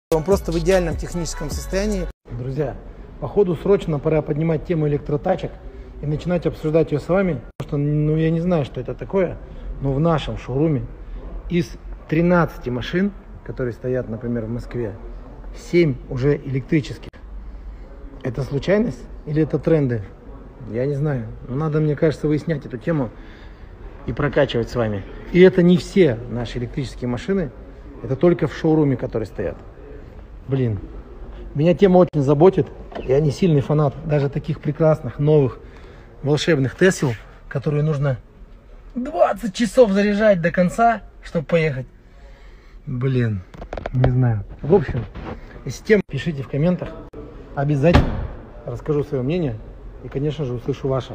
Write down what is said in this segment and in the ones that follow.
Он просто в идеальном техническом состоянии. Друзья, походу срочно пора поднимать тему электротачек и начинать обсуждать ее с вами. Потому что, я не знаю, что это такое, но в нашем шоуруме из 13 машин, которые стоят, например, в Москве, 7 уже электрических. Это случайность или это тренды? Я не знаю. Но надо, мне кажется, выяснять эту тему и прокачивать с вами. И это не все наши электрические машины, это только в шоуруме, которые стоят. Блин, меня тема очень заботит. Я не сильный фанат даже таких прекрасных, новых, волшебных Тесл, которые нужно 20 часов заряжать до конца, чтобы поехать. Блин, не знаю. В общем, если тема, пишите в комментах. Обязательно расскажу свое мнение и, конечно же, услышу ваше.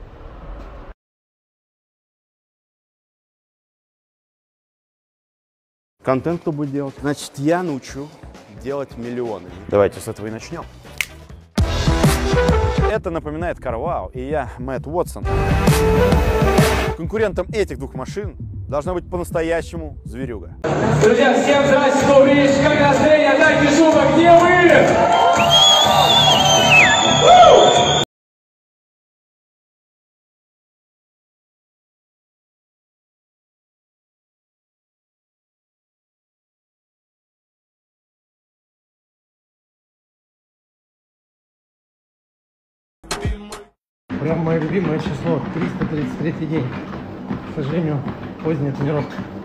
Контент кто будет делать? Значит, я научу делать миллионы. Давайте с этого и начнем. Это напоминает Carwow, и я Мэтт Уотсон. Конкурентом этих двух машин должна быть по-настоящему зверюга. Друзья, всем здрасте, добрый вечер, как настроение, дайте шума, где вы? Прям мое любимое число, 333 день. К сожалению, поздняя тренировка.